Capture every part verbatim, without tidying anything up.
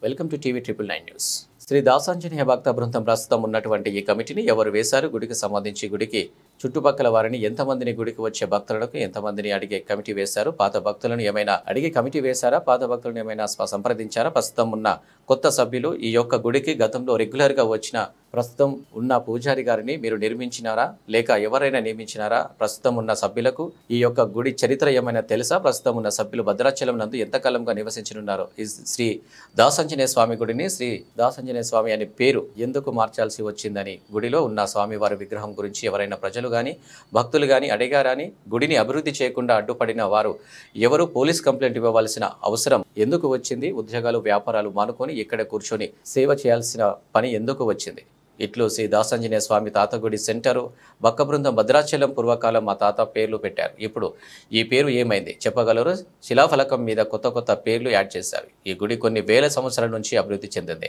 Welcome to TV triple nine news. Shri Dasanjaneya భక్త బృందం ప్రస్తుతం ఉన్నటువంటి ఈ కమిటీని ఎవరు వేశారు, గుడికి సంబంధించి గుడికి చుట్టుపక్కల వారిని ఎంతమందిని, గుడికి వచ్చే భక్తులకు ఎంతమందిని అడిగే కమిటీ వేశారు, పాత భక్తులను ఏమైనా అడిగే కమిటీ వేశారా, పాత భక్తులను ఏమైనా సంప్రదించారా? ప్రస్తుతం ఉన్న కొత్త సభ్యులు ఈ యొక్క గుడికి గతంలో రెగ్యులర్ గా వచ్చిన ప్రస్తుతం ఉన్న పూజారి గారిని మీరు నిర్మించినారా లేక ఎవరైనా నియమించినారా? ప్రస్తుతం ఉన్న సభ్యులకు ఈ యొక్క గుడి చరిత్ర ఏమైనా తెలుసా? ప్రస్తుతం ఉన్న సభ్యులు భద్రాచలం నందు ఎంతకాలంగా నివసించనున్నారు? శ్రీ దాసాంజనేయ స్వామి గుడిని శ్రీ దాసాంజనేయ స్వామి అనే పేరు ఎందుకు మార్చాల్సి వచ్చిందని గుడిలో ఉన్న స్వామివారి విగ్రహం గురించి ఎవరైనా ప్రజలు కానీ భక్తులు కానీ అడిగారని, గుడిని అభివృద్ధి చేయకుండా అడ్డుపడిన వారు ఎవరు, పోలీస్ కంప్లైంట్ ఇవ్వవలసిన అవసరం ఎందుకు వచ్చింది, ఉద్యోగాలు వ్యాపారాలు మానుకొని ఇక్కడ కూర్చొని సేవ చేయాల్సిన పని ఎందుకు వచ్చింది? ఇట్లు శ్రీ దాసాంజనేయ స్వామి తాతగుడి సెంటరు భక్త బృందం భద్రాచలం పూర్వకాలం మా తాత పేర్లు పెట్టారు. ఇప్పుడు ఈ పేరు ఏమైంది చెప్పగలరు? శిలాఫలకం మీద కొత్త కొత్త పేర్లు యాడ్ చేశారు. ఈ గుడి కొన్ని వేల సంవత్సరాల నుంచి అభివృద్ధి చెందింది.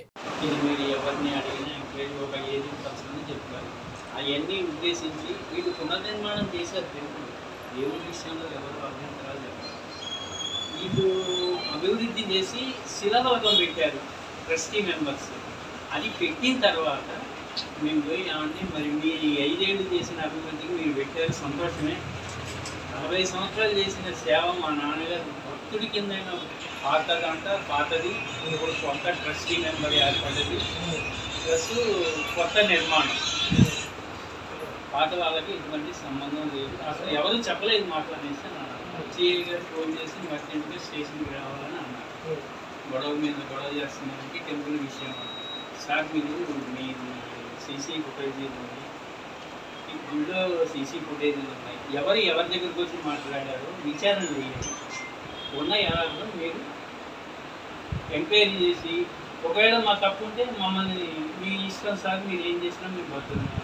అవన్నీ ఉద్దేశించి వీళ్ళు పునర్నిర్మాణం చేశారు. టెంపుల్ దేవుడి విషయంలో ఎవరు అభ్యంతరాలు చెప్పారు. వీళ్ళు అభివృద్ధి చేసి శిలాఫలకం పెట్టారు ట్రస్టీ మెంబర్స్. అది పెట్టిన తర్వాత మేము పోయి ఏమంటే మరి మీరు ఐదేళ్ళు చేసిన అభివృద్ధికి మీరు పెట్టారు, సంతోషమే. నలభై సంవత్సరాలు చేసిన సేవ మా నాన్నగారు భక్తుడి కింద పాతదంట, పాతది ఇప్పుడు కొత్త ట్రస్టీ మెంబర్ ఏర్పడ్డది, ప్లస్ కొత్త నిర్మాణం. పాత వాళ్ళకి ఎటువంటి సంబంధం లేదు, అసలు ఎవరు చెప్పలేదు మాకు అనేసి సిఐ గారు ఫోన్ చేసి మర్చెంట్గా స్టేషన్కి రావాలని అన్నారు. గొడవ మీద గొడవ చేస్తున్నానికి టెంపుల్ విషయం సార్ మీరు మీరు సీసీ ఫుటేజీలు ఉన్నాయి, ఈ గుళ్ళో సీసీ ఫుటేజీలు ఉన్నాయి, ఎవరు ఎవరి దగ్గరికి వచ్చి మాట్లాడారో విచారణ చేయాలి. ఉన్న ఎవరిలో మీరు ఎంక్వైరీ చేసి ఒకవేళ మా తప్పు ఉంటే మమ్మల్ని మీ ఇష్టం సార్, మీరు ఏం చేసినా మీరు బతున్నారు.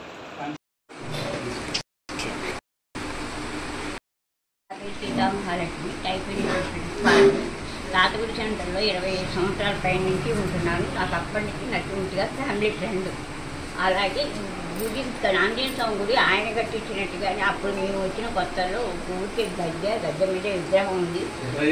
సీతామహాలక్ష్మి టైపింగ్ తాతగుడి సెంటర్లో ఇరవై ఐదు సంవత్సరాల పై నుంచి ఉంటున్నాను. నాకు అప్పటి నుంచి నచ్చుగా ఫ్యామిలీ ఫ్రెండ్. అలాగే గుడి ఆంజనేయ స్వామి గుడి ఆయన కట్టించినట్టుగానే అప్పుడు మేము వచ్చిన కొత్తలో ఊరికి గద్దె గద్దె మీద విగ్రహం ఉంది.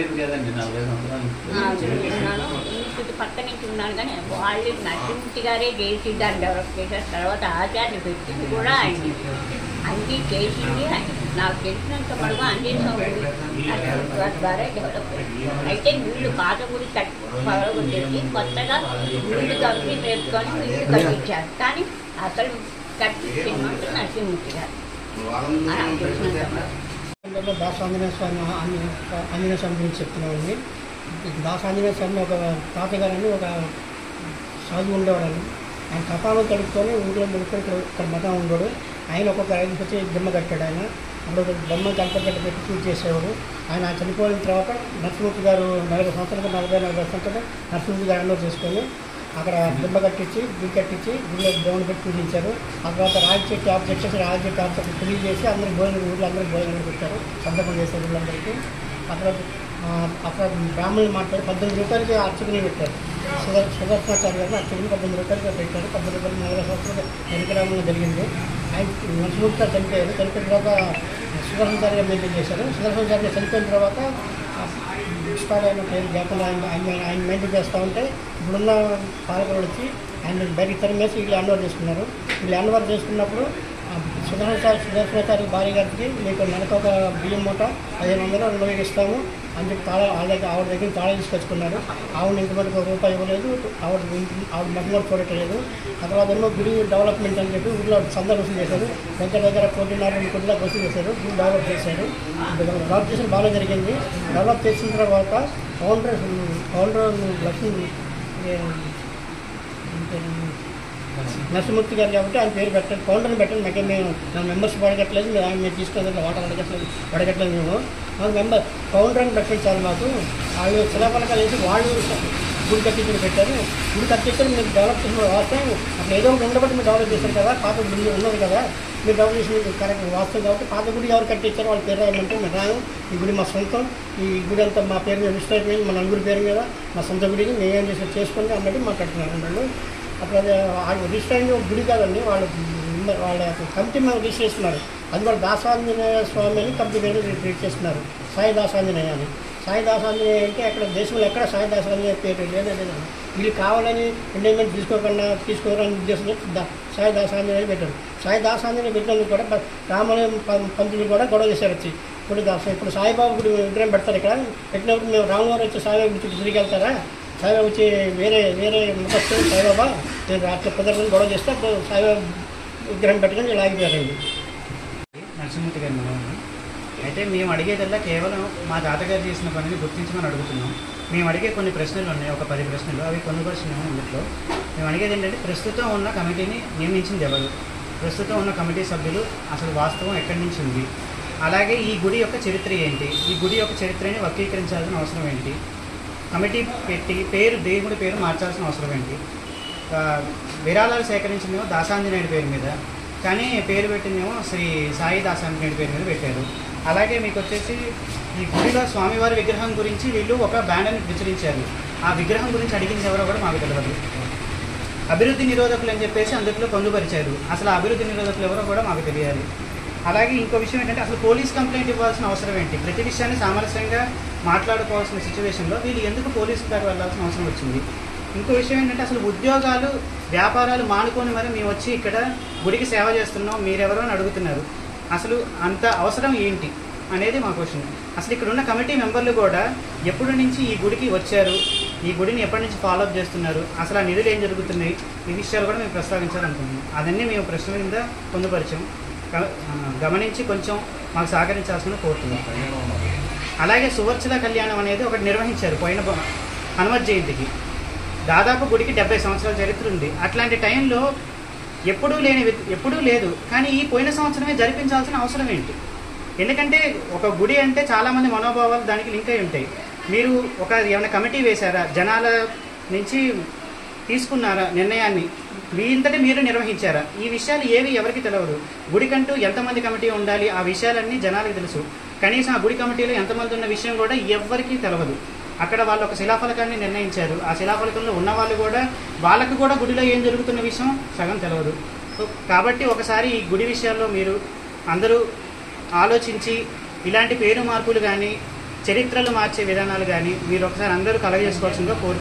ఉన్నాను ఈ చుట్టుపక్క నుంచి ఉన్నాను, కానీ వాళ్ళు నరసింహమూర్తి గారే చేసి దాన్ని డెవలప్ చేశారు. తర్వాత ఆచార్య పెట్టింది కూడా ఆయన అన్నీ చేసింది నాకు తెలిసినంత పడుగు ఆంజనేయ స్వామి గుడి ద్వారా డెవలప్ అయితే వీళ్ళు పాత గుడి కట్టి పగలగొట్టేసి కొత్తగా వీళ్ళు కలిసి నేర్చుకొని వీళ్ళు కట్టించారు. కానీ అసలు కట్టించినట్టు నరసింహమూర్తి గారు నాకు తెలిసినంత. దాసాంజనేయ స్వామి ఆంజనేయ స్వామి గురించి చెప్తున్నామండి. దాసాంజనేయ స్వామి ఒక తాతగారని ఒక సాధువు ఉండేవాడని, ఆయన కపాలం కడుక్కొని ఊళ్ళో ముడుకొని ఇక్కడ ఇక్కడ మతం ఉండేవాడు. ఆయన ఒక్కొక్క ఐదు వచ్చి బొమ్మ కట్టాడు. ఆయన అప్పుడు ఒక బొమ్మ కలపగట్ట పెట్టి పూజ చేసేవాడు. ఆయన చనిపోయిన తర్వాత నరసింహమూర్తి గారు నలభై సంవత్సరాలకు నలభై నలభై సంవత్సరాలు నరసింహమూర్తి గారు అన్నో చేసుకొని అక్కడ బొమ్మ కట్టించి గుడి కట్టించి గుడిలో దేవుని పెట్టి పూజించారు. ఆ తర్వాత రాగి చెట్టు ఆఫ్ చేసి రాగి చెట్టు ఆఫ్ చెట్టు పూజ చేసి అందరూ భోజనం ఊళ్ళో అందరూ భోజనం పెట్టారు, సంతకం చేశారు ఊళ్ళందరికీ. ఆ తర్వాత అక్కడ బ్రాహ్మణులు మాట్లాడి పద్దెనిమిది రూపాయలకి అర్చకుని పెట్టారు. సుదర్ సుదర్శనాచార్య గారిని అర్చకుని పద్దెనిమిది రూపాయలకి పెట్టారు. పద్దెనిమిది రూపాయలు నలభై సంవత్సరాలు వెనకరామంలో జరిగింది. ఆయన నరసింహమూర్తి గారు చనిపోయారు. చనిపోయిన తర్వాత సుదర్శనాచార్య గారు మెయింటైన్ చేశారు. సుదర్శనాచార్య చనిపోయిన తర్వాత ఇష్టాలు ఆయన పేరు జాతర ఆయన ఆయన ఆయన మెయింటైన్ చేస్తూ ఉంటే ఇప్పుడున్న పాలకులు వచ్చి ఆయన బయటికి తరిమేసి వీళ్ళు హ్యాండ్ ఓవర్ చేసుకున్నారు. వీళ్ళు హ్యాండ్ ఓవర్ చేసుకున్నప్పుడు సుదర్శనాచార్య సుదర్శనాచార్య భార్య గారికి మీకు నెలకు ఒక బియ్యం మూట పదిహేను వందలు రెండు వేలు ఇస్తాము అని చెప్పి తాళ వాళ్ళ దగ్గర ఆవిడ దగ్గర తాళ తీసుకొచ్చుకున్నారు. ఆవిడ ఇంతవరకు ఒక రూపాయి ఇవ్వలేదు, ఆవిడ ఆవిడ మొత్తం కూడా చూడట్లేదు. ఆ తర్వాత ఎన్నో గుడి డెవలప్మెంట్ అని చెప్పి ఊళ్ళో సందర్భం వసూలు చేశారు. దగ్గర దగ్గర కోటిన్నర రెండు కోట్ల వసూలు చేశారు. గుడి డెవలప్ చేశారు. డెవలప్ చేసిన బాగా జరిగింది. డెవలప్ చేసిన తర్వాత ఫౌండర్ ఫౌండర్ లక్ష్మీ నరసింహమూర్తి గారు కాబట్టి ఆయన పేరు పెట్టండి, ఫౌండర్ని పెట్టండి. మాకే మేము నా మెంబర్స్ పడగట్లేదు, మేము ఆయన మేము తీసుకునే వాటర్ అడగట్లేదు పడగట్లేదు మేము మాకు మెంబర్ ఫౌండర్ అని పెట్టించాలి. మాకు వాళ్ళు శిలాఫలకాలు వేసి వాళ్ళు గుడి కట్టించుకుని పెట్టారు. గుడి కట్టించుకొని మీరు డెవలప్ చేసిన వాస్తవం అక్కడ ఏదో ఒకటి ఉండబట్టి మీరు డెవలప్ చేశారు కదా, పాత గుడి ఉన్నది కదా, మీరు డెవలప్ చేసిన కరెక్ట్ వాస్తవం కాబట్టి పాత గుడి ఎవరు కట్టించారో వాళ్ళ పేరు రాయమంటే మేము రాము. ఈ గుడి మా సొంతం, ఈ గుడి అంతా మా పేరు మీద రిజిస్టర్ అయిపోయింది, మా నలుగురి పేరు మీద మా సొంత గుడిని మేమేం చేసి చేసుకుంటే అన్నట్టు మాట్లాడుతున్నారు వాళ్ళు. అప్పుడు అది రిజిస్టర్ అయిన గుడి కాదండి, వాళ్ళు వాళ్ళ కమిటీ మేము రిజిస్టర్ చేస్తున్నారు. అది వాళ్ళు దాసాంజనేయ స్వామి అని కమిటీ పేరు ట్రీట్ చేస్తున్నారు, సాయి దాసాంజనేయ అని. సాయి దాసాంజనేయ అంటే అక్కడ దేశంలో ఎక్కడ సాయి దాసాంజనేయ పేరు లేదండి. వీళ్ళు కావాలని ఎండోమెంట్ తీసుకోకుండా తీసుకోవాలని ఉద్దేశంలో దా సాయి దాసాంజనేయ పెట్టారు. సాయి దాసాంజనేయ పెట్టినందుకు కూడా రామలయం పంతులు కూడా గొడవ చేశారు వచ్చి. ఇప్పుడు దాస ఇప్పుడు సాయిబాబు గుడి విగ్రహం పెడతారు ఇక్కడ. పెట్టినప్పుడు మేము రామవారు వచ్చి సాయిబాబు గుడి చుట్టూ తిరిగి వెళ్తారా, సాయిబాబు వచ్చి వేరే వేరే ముఖస్థులు సాయిబాబా నేను రాత్రి కుదరని గొడవ చేస్తే అప్పుడు సాయిబాబు విగ్రహం పెట్టుకొని లాగిపోయారండి. నరసింహమూర్తి గారి మనవని అయితే మేము అడిగేదల్లా కేవలం మా తాతగారు చేసిన పనిని గుర్తించమని అడుగుతున్నాం. మేము అడిగే కొన్ని ప్రశ్నలు ఉన్నాయి, ఒక పది ప్రశ్నలు, అవి కొన్ని ప్రశ్నలు ఇందులో. మేము అడిగేది ఏంటంటే ప్రస్తుతం ఉన్న కమిటీని నియమించింది ఎవరు, ప్రస్తుతం ఉన్న కమిటీ సభ్యులు అసలు వాస్తవం ఎక్కడి నుంచి ఉంది, అలాగే ఈ గుడి యొక్క చరిత్ర ఏంటి, ఈ గుడి యొక్క చరిత్రని వర్గీకరించాల్సిన అవసరం ఏంటి, కమిటీ పెట్టి పేరు దేవుడి పేరు మార్చాల్సిన అవసరం ఏంటి, విరాళాలు సేకరించిందేమో దాసాంజనేయుడి పేరు మీద, కానీ పేరు పెట్టిందేమో శ్రీ సాయి దాసాంజనేయుడి పేరు మీద పెట్టారు. అలాగే మీకు వచ్చేసి ఈ గుడిలో స్వామివారి విగ్రహం గురించి వీళ్ళు ఒక బ్యానర్ని విచరించారు. ఆ విగ్రహం గురించి అడిగింది ఎవరో కూడా మాకు తెలియదు. అభివృద్ధి నిరోధకులు అని చెప్పేసి అందులో పొందుపరిచారు. అసలు అభివృద్ధి నిరోధకులు ఎవరో కూడా మాకు తెలియాలి. అలాగే ఇంకో విషయం ఏంటంటే అసలు పోలీస్ కంప్లైంట్ ఇవ్వాల్సిన అవసరం ఏంటి, ప్రతి విషయాన్ని సామరస్యంగా మాట్లాడుకోవాల్సిన సిచ్యువేషన్లో వీళ్ళు ఎందుకు పోలీసు దాకా వెళ్ళాల్సిన అవసరం వచ్చింది. ఇంకో విషయం ఏంటంటే అసలు ఉద్యోగాలు వ్యాపారాలు మానుకొని మరి మేము వచ్చి ఇక్కడ గుడికి సేవ చేస్తున్నాం మీరెవరో అని అడుగుతున్నారు. అసలు అంత అవసరం ఏంటి అనేది మా క్వశ్చన్. అసలు ఇక్కడ ఉన్న కమిటీ మెంబర్లు కూడా ఎప్పటి నుంచి ఈ గుడికి వచ్చారు, ఈ గుడిని ఎప్పటి నుంచి ఫాలోఅప్ చేస్తున్నారు, అసలు ఆ నిధులు ఏం జరుగుతున్నాయి, ఈ విషయాలు కూడా మేము ప్రస్తావించాలనుకుంటున్నాం. అదన్నీ మేము ప్రశ్న కింద పొందుపరిచాం. గమనించి కొంచెం మాకు సహకరించాల్సిన కోరుతున్నాం. అలాగే సువర్చల కళ్యాణం అనేది ఒకటి నిర్వహించారు పోయిన హనుమత్ జయంతికి. దాదాపు గుడికి డెబ్బై సంవత్సరాల చరిత్ర ఉంది. అట్లాంటి టైంలో ఎప్పుడూ లేని ఎప్పుడూ లేదు, కానీ ఈ పోయిన సంవత్సరమే జరిపించాల్సిన అవసరం ఏంటి? ఎందుకంటే ఒక గుడి అంటే చాలామంది మనోభావాలు దానికి లింక్ అయి ఉంటాయి. మీరు ఒక ఏమైనా కమిటీ వేశారా, జనాల నుంచి తీసుకున్నారా నిర్ణయాన్ని, మీ ఇంతటి మీరు నిర్వహించారా? ఈ విషయాలు ఏవి ఎవరికి తెలియదు. గుడికంటూ ఎంతమంది కమిటీ ఉండాలి ఆ విషయాలన్నీ జనాలకు తెలుసు. కనీసం ఆ గుడి కమిటీలో ఎంతమంది ఉన్న విషయం కూడా ఎవ్వరికీ తెలియదు. అక్కడ వాళ్ళు ఒక శిలాఫలకాన్ని నిర్ణయించారు. ఆ శిలాఫలకంలో ఉన్న వాళ్ళు కూడా వాళ్ళకు కూడా గుడిలో ఏం జరుగుతున్న విషయం సగం తెలియదు. కాబట్టి ఒకసారి ఈ గుడి విషయాల్లో మీరు అందరూ ఆలోచించి ఇలాంటి పేరు మార్పులు కానీ చరిత్రలు మార్చే విధానాలు కానీ మీరు ఒకసారి అందరూ కలగజేసుకోవాల్సిందిగా కోరు